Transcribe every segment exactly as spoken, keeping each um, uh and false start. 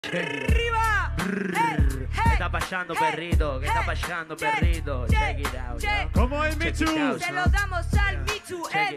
¡Arriba! ¿Qué está pasando, perrito? ¿Qué está pasando, perrito? Check it out, ¿no? ¿Cómo es, Michu? Se lo damos al Michu, eh.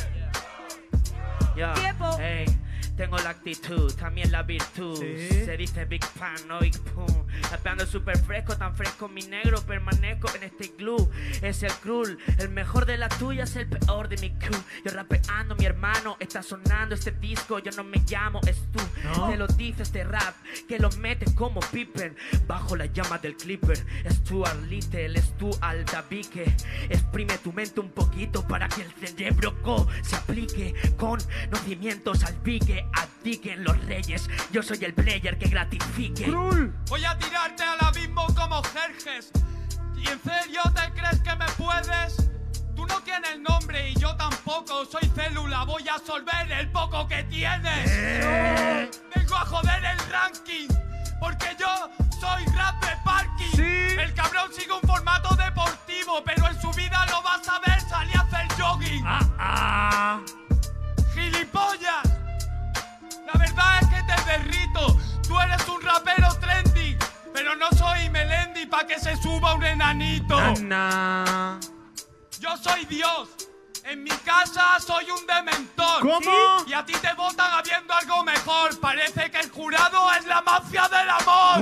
Yo, Tiempo. hey, tengo la actitud, también la virtud. ¿Sí? Se dice Big Paranoid, pum. Rapeando súper fresco, tan fresco mi negro. Permanezco en este glue. Es el cruel, el mejor de la tuya es el peor de mi crew. Yo rapeando, mi hermano, está sonando este disco. Yo no me llamo, es tú. ¿No? Te lo dice este rap, que lo mete como Pippen. Bajo la llama del clipper. Es tu Little, es tu altabique. Exprime tu mente un poquito para que el cerebro co se aplique. Conocimientos al pique. Abdiquen los reyes. Yo soy el player que gratifique. Krul. Voy a tirarte al abismo como Jerjes. ¿Y en serio te crees que me puedes? Tú no tienes nombre y yo tampoco. Soy célula, voy a solver el poco que tienes. Eh. Vengo a joder el ranking, porque yo soy rap de parking. Sí. El cabrón sigue un formato deportivo, pero en su vida lo vas a ver salir a hacer jogging. Ah, ah. ¡Gilipollas! La verdad es que te derrito. Tú eres un rapero trendy, pero no soy Melendi pa' que se suba un enanito. Ana. Yo soy Dios. En mi casa soy un dementor. ¿Cómo? Y a ti te votan habiendo algo mejor. Parece que el jurado es la mafia del amor.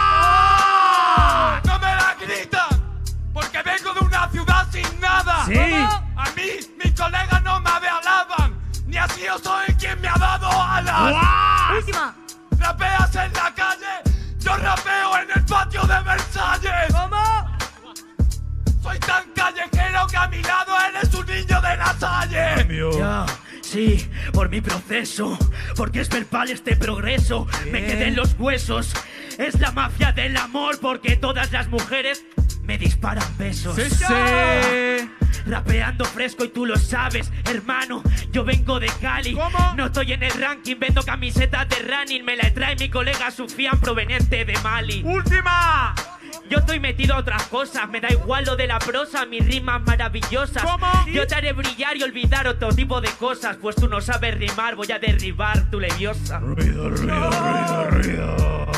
¡Guau! ¡No me la gritan! Porque vengo de una ciudad sin nada. Sí. A mí, mis colegas no me alaban. Ni así yo soy quien me ha dado alas. ¡Guau! Última. Rapeas en la calle, yo rapeo en el patio de Versalles. ¿Cómo? Soy tan callejero que a mi lado eres un niño de la salle. Ya, sí, por mi proceso, porque es verbal este progreso. Me Bien. quedé en los huesos. Es la mafia del amor, porque todas las mujeres me disparan besos. Sí, sí. Rapeando fresco y tú lo sabes, hermano. Yo vengo de Cali. ¿Cómo? No estoy en el ranking, vendo camisetas de running. Me la trae mi colega Sufian, proveniente de Mali. ¡Última! Yo estoy metido a otras cosas, me da igual lo de la prosa, mis rimas maravillosas. ¿Cómo? Yo te haré brillar y olvidar otro tipo de cosas, pues tú no sabes rimar, voy a derribar tu leviosa. Ruido, ruido, ruido, ruido.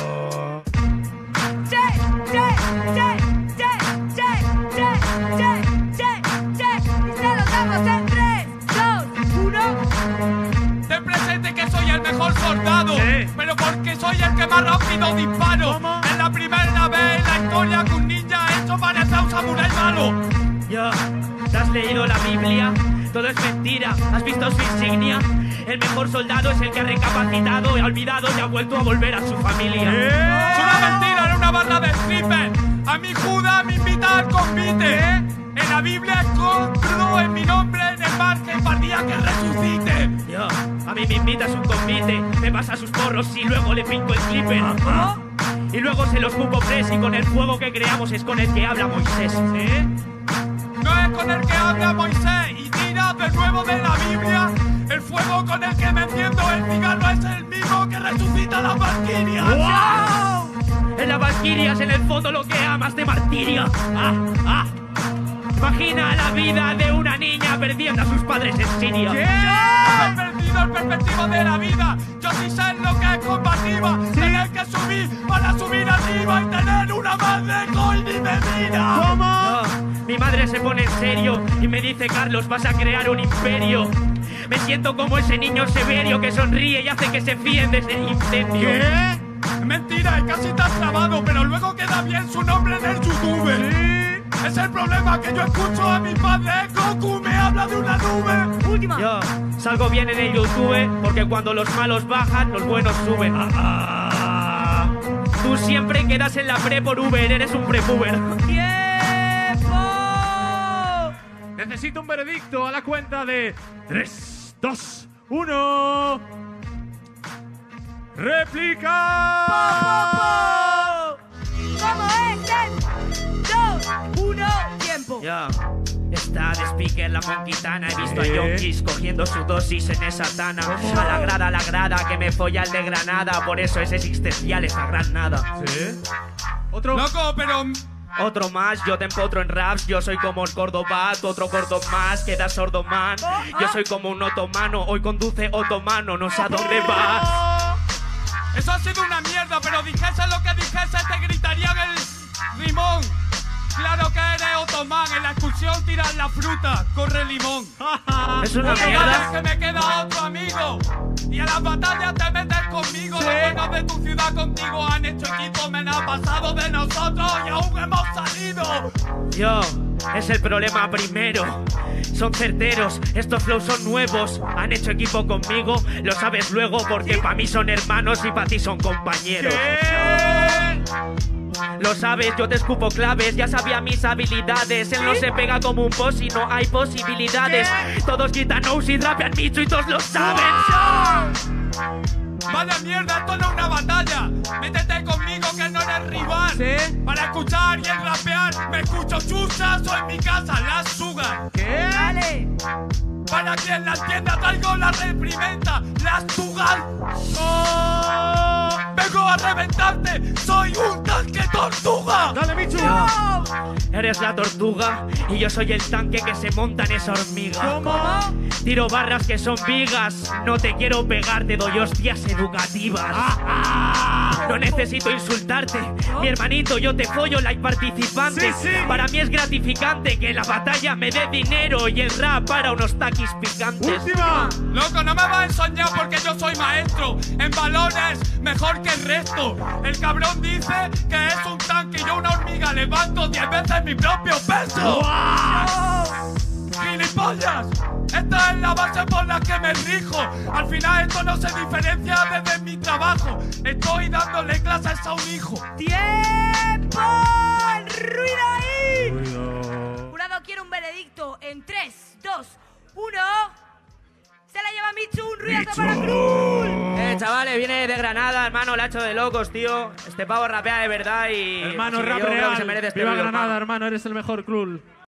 Che, che, che, che, che, che, che, che, che. Y se lo damos en tres, dos, uno. Ten presente que soy el mejor soldado, Sí. pero porque soy el que más rápido disparo. ¿Cómo? Es la primera vez en la historia que un ninja ha hecho parece a un samurái malo. Ya, ¿te has leído la Biblia? Todo es mentira, ¿has visto su insignia? El mejor soldado es el que ha recapacitado, ha olvidado y ha vuelto a volver a su familia. Es una mentira, era una barra de stripper. A mi Judas me invita al convite. En la Biblia escondo en mi nombre en el margen para el día que resucite. Ya, a mí me invitas un convite, me pasa sus porros y luego le pinco el clipper. ¿Cómo? Y luego se los cupo pres y con el fuego que creamos es con el que habla Moisés. ¿Sí? No es con el que habla Moisés y tira de nuevo de la Biblia. El fuego con el que me enciendo el cigarro es el mismo que resucita las valquirias. ¡Wow! En las valquirias en el fondo lo que amas de martirio. ¡Ah! ¡Ah! Imagina la vida de una niña perdiendo a sus padres en Siria. He perdido el perspectiva de la vida. Yo sí sé lo que es combativa. Tener que subir para subir arriba y tener una madre que hoy ni me mira. ¿Cómo? Ah, mi madre se pone en serio y me dice: Carlos, vas a crear un imperio. Me siento como ese niño severio que sonríe y hace que se fíen desde el incendio. ¿Qué? Mentira, es casi tan trabado, pero luego queda bien su nombre en el YouTube. Sí. Es el problema que yo escucho a mi padre. Goku me habla de una nube. Última. Yo salgo bien en el YouTube porque cuando los malos bajan, los buenos suben. Ah. Tú siempre quedas en la pre por Uber, eres un prepuber. ¡Tiempo! Necesito un veredicto a la cuenta de tres, dos, uno. ¡Réplica! ¿Cómo es? tres, dos, uno, tiempo. Ya, está de speaker la monquitana. He visto a ¿Qué? yonkis cogiendo su dosis en esa tana. A la grada, a la grada, que me folla el de Granada. Por eso es existencial esa granada. ¿Sí? ¿Otro? Loco, pero Otro más, yo te empotro en raps. Yo soy como el Córdoba, tú otro gordo más. Queda sordo man. Yo soy como un otomano, hoy conduce otomano. No sé a dónde vas. Eso ha sido una mierda, pero dijese lo que dijese, te gritarían el limón. Claro que eres otomán, en la excursión tiras la fruta, corre limón. Es una Oye, mierda. que me queda otro amigo. Y a las batallas te metes conmigo. Sí. Los buenos de tu ciudad contigo han hecho equipo, me han pasado de nosotros y aún hemos salido. Yo, es el problema primero. Son certeros, estos flows son nuevos. Han hecho equipo conmigo, lo sabes luego, porque para mí son hermanos y para ti son compañeros. Lo sabes, yo te escupo claves, ya sabía mis habilidades. Él no se pega como un boss y no hay posibilidades. Todos gritan no y rapean Micho y todos lo saben. Vaya mierda, esto no es una batalla. Métete conmigo que no eres rival. ¿Sí? Para escuchar y el rapear, me escucho chusas o en mi casa las sugar. ¿Qué? Dale. Para quien la entienda traigo la reprimenda, las tugas. ¡Oh! Vengo a reventarte, soy un tanque tortuga. Dale, Michu. Eres la tortuga y yo soy el tanque que se monta en esa hormiga. ¿Cómo? Tiro barras que son vigas, no te quiero pegar, te doy hostias educativas. No necesito insultarte, mi hermanito, yo te follo like participante. Sí, sí. Para mí es gratificante que la batalla me dé dinero y el rap para unos taquis picantes. Última. Loco, no me vas a ensoñar porque yo soy maestro. En balones, mejor que el resto. El cabrón dice que es un tanque y yo una hormiga levanto diez veces mi propio peso. ¡Gilipollas! Esta es la base por la que me rijo. Al final esto no se diferencia desde mi trabajo. Estoy dándole clases a un hijo. ¡Tiempo! ¡El ruido ahí! Ruido. Jurado quiere un veredicto en tres, dos, uno. Se la lleva Michu, un ruidazo para Krul. Eh, chavales, viene de Granada, hermano, la ha hecho de locos, tío. Este pavo rapea de verdad y... Hermano, sí, rap yo creo que real. se merece este Viva ruido, Granada, hermano. hermano, eres el mejor, Krul.